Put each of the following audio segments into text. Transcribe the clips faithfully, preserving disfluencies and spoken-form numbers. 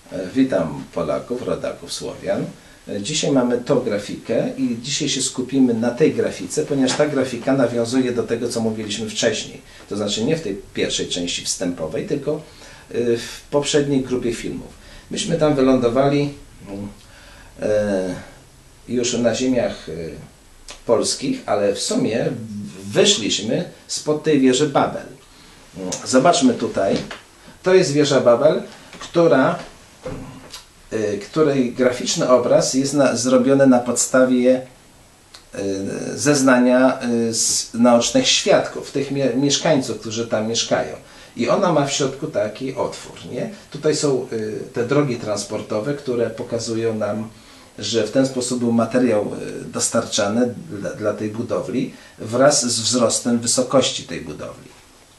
Witam Polaków, rodaków, Słowian. Dzisiaj mamy tą grafikę i dzisiaj się skupimy na tej grafice, ponieważ ta grafika nawiązuje do tego, co mówiliśmy wcześniej. To znaczy nie w tej pierwszej części wstępowej, tylko w poprzedniej grupie filmów. Myśmy tam wylądowali już na ziemiach polskich, ale w sumie wyszliśmy spod tej wieży Babel. Zobaczmy tutaj. To jest wieża Babel, która, której graficzny obraz jest na, zrobiony na podstawie zeznania z naocznych świadków, tych mie mieszkańców, którzy tam mieszkają. I ona ma w środku taki otwór. Nie? Tutaj są te drogi transportowe, które pokazują nam, że w ten sposób był materiał dostarczany dla, dla tej budowli wraz z wzrostem wysokości tej budowli.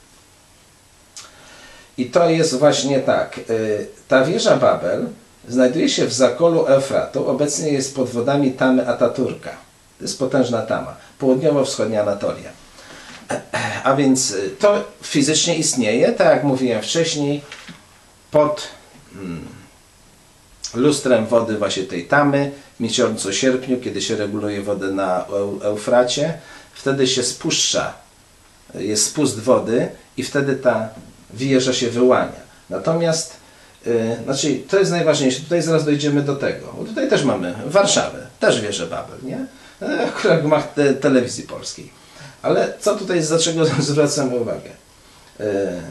I to jest właśnie tak. Ta wieża Babel znajduje się w zakolu Eufratu. Obecnie jest pod wodami Tamy Ataturka. To jest potężna tama. Południowo-wschodnia Anatolia. A więc to fizycznie istnieje, tak jak mówiłem wcześniej, pod hmm, lustrem wody właśnie tej tamy, w miesiącu sierpniu, kiedy się reguluje wodę na Eufracie, wtedy się spuszcza, jest spust wody i wtedy ta wieża się wyłania. Natomiast, yy, znaczy to jest najważniejsze, tutaj zaraz dojdziemy do tego, bo tutaj też mamy Warszawę, też wieżę Babel, nie? Akurat gmach te, telewizji polskiej. Ale co tutaj, dlaczego zwracamy uwagę? Yy,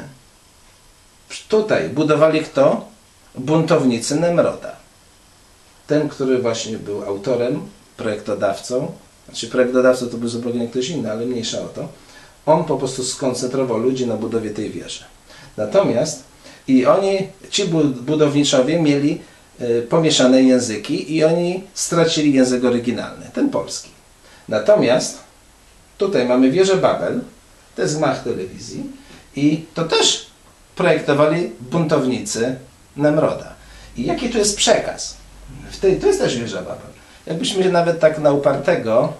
tutaj budowali kto? Buntownicy Nemroda. Ten, który właśnie był autorem, projektodawcą, znaczy projektodawcą to był zupełnie ktoś inny, ale mniejsza o to. On po prostu skoncentrował ludzi na budowie tej wieży. Natomiast i oni, ci budowniczowie mieli y, pomieszane języki i oni stracili język oryginalny, ten polski. Natomiast tutaj mamy wieżę Babel, to jest gmach telewizji i to też projektowali buntownicy Nemroda. I jaki tu jest przekaz? W tej, to jest też wieża Babel. Jakbyśmy nawet tak na upartego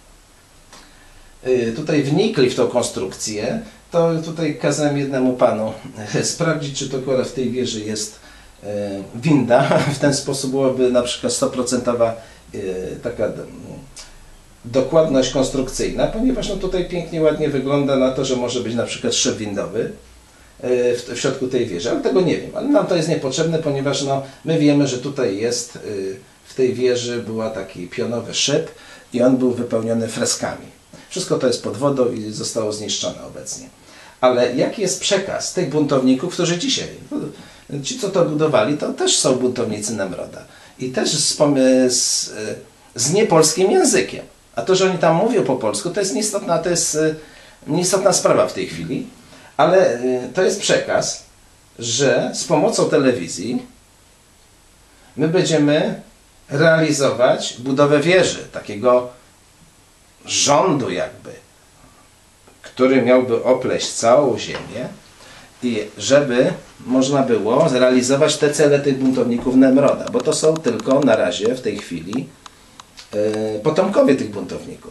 y, tutaj wnikli w tą konstrukcję, to tutaj kazałem jednemu panu sprawdzić, czy to akurat w tej wieży jest e, winda. W ten sposób byłaby na przykład stuprocentowa e, taka dokładność konstrukcyjna, ponieważ no, tutaj pięknie, ładnie wygląda na to, że może być na przykład szyb windowy e, w, w środku tej wieży, ale tego nie wiem. Ale nam to jest niepotrzebne, ponieważ no, my wiemy, że tutaj jest, e, w tej wieży była taki pionowy szyb i on był wypełniony freskami. Wszystko to jest pod wodą i zostało zniszczone obecnie. Ale jaki jest przekaz tych buntowników, którzy dzisiaj, ci co to budowali, to też są buntownicy Nemroda. I też z, z, z niepolskim językiem. A to, że oni tam mówią po polsku, to jest nieistotna, to jest nieistotna sprawa w tej chwili. Ale to jest przekaz, że z pomocą telewizji my będziemy realizować budowę wieży, takiego rządu jakby, który miałby opleść całą ziemię i żeby można było zrealizować te cele tych buntowników Nemroda, bo to są tylko na razie w tej chwili yy, potomkowie tych buntowników.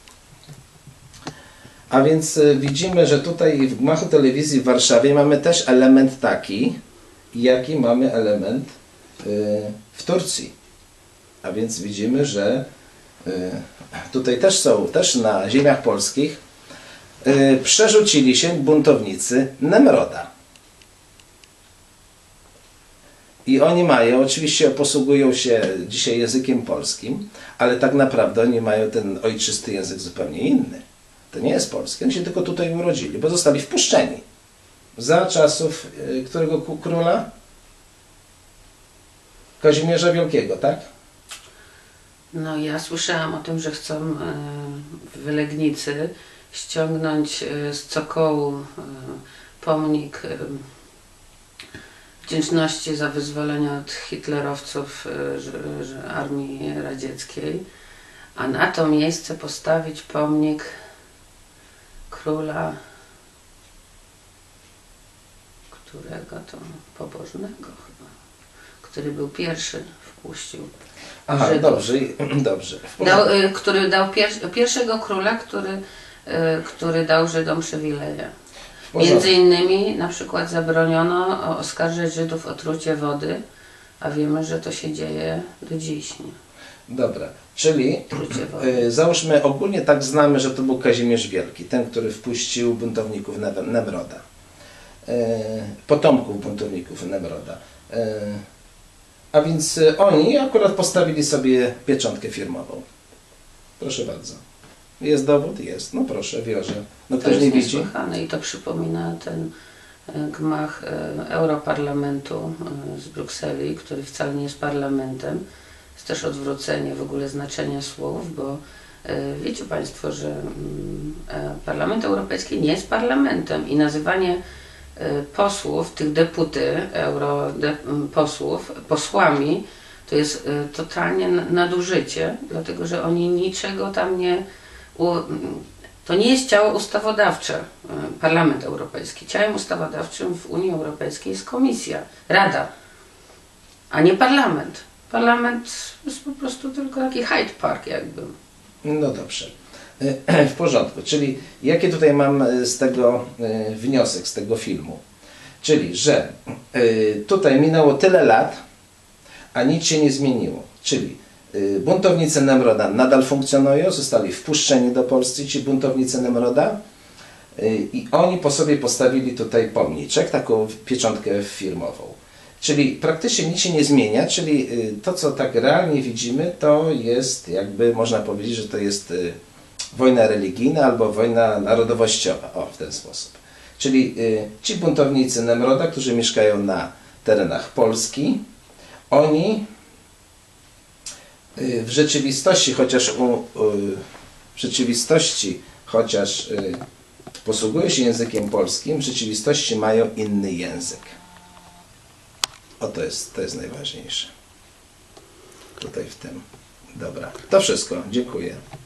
A więc yy, widzimy, że tutaj w gmachu telewizji w Warszawie mamy też element taki, jaki mamy element yy, w Turcji. A więc widzimy, że yy, tutaj też są, też na ziemiach polskich Yy, przerzucili się buntownicy Nemroda. I oni mają, oczywiście posługują się dzisiaj językiem polskim, ale tak naprawdę oni mają ten ojczysty język zupełnie inny. To nie jest polski, oni się tylko tutaj urodzili, bo zostali wpuszczeni. Za czasów yy, którego króla? Kazimierza Wielkiego, tak? No ja słyszałam o tym, że chcą yy, w Legnicy ściągnąć z Cokołu pomnik wdzięczności za wyzwolenie od hitlerowców że, że armii radzieckiej, a na to miejsce postawić pomnik króla, którego to pobożnego chyba, który był pierwszy wpuścił. Aha, Żydów. dobrze, dobrze. Dał, który dał pier, pierwszego króla, który który dał Żydom przywileje. Między innymi na przykład zabroniono oskarżać Żydów o trucie wody a wiemy, że to się dzieje do dziś. Nie? Dobra, czyli Trucie wody. y, załóżmy ogólnie tak znamy, że to był Kazimierz Wielki, ten, który wpuścił buntowników Nem- Nemroda, y, potomków buntowników Nemroda. Y, a więc y, oni akurat postawili sobie pieczątkę firmową. Proszę bardzo. Jest dowód? Jest. No proszę, wiąże. No To ktoś jest nie widzi? niesłychane i to przypomina ten e, gmach e, Europarlamentu e, z Brukseli, który wcale nie jest parlamentem. Jest też odwrócenie w ogóle znaczenia słów, bo e, wiecie Państwo, że mm, e, Parlament Europejski nie jest parlamentem i nazywanie e, posłów, tych deputy, europosłów, posłami, to jest e, totalnie n- nadużycie, dlatego że oni niczego tam nie... U, to nie jest ciało ustawodawcze, e, Parlament Europejski. Ciałem ustawodawczym w Unii Europejskiej jest Komisja, Rada, a nie Parlament. Parlament jest po prostu tylko taki Hyde Park jakby. No dobrze. W porządku. Czyli jaki tutaj mam z tego y, wniosek, z tego filmu? Czyli, że y, tutaj minęło tyle lat, a nic się nie zmieniło. Czyli y, buntownicy Nemroda nadal funkcjonują, zostali wpuszczeni do Polski, ci buntownicy Nemroda, y, i oni po sobie postawili tutaj pomniczek, taką pieczątkę firmową. Czyli praktycznie nic się nie zmienia, czyli y, to, co tak realnie widzimy, to jest jakby, można powiedzieć, że to jest y, wojna religijna albo wojna narodowościowa, o, w ten sposób. Czyli y, ci buntownicy Nemroda, którzy mieszkają na terenach Polski, oni y, w rzeczywistości, chociaż u, y, w rzeczywistości, chociaż y, posługują się językiem polskim, w rzeczywistości mają inny język. O, to jest, to jest najważniejsze. Tutaj w tym. Dobra. To wszystko. Dziękuję.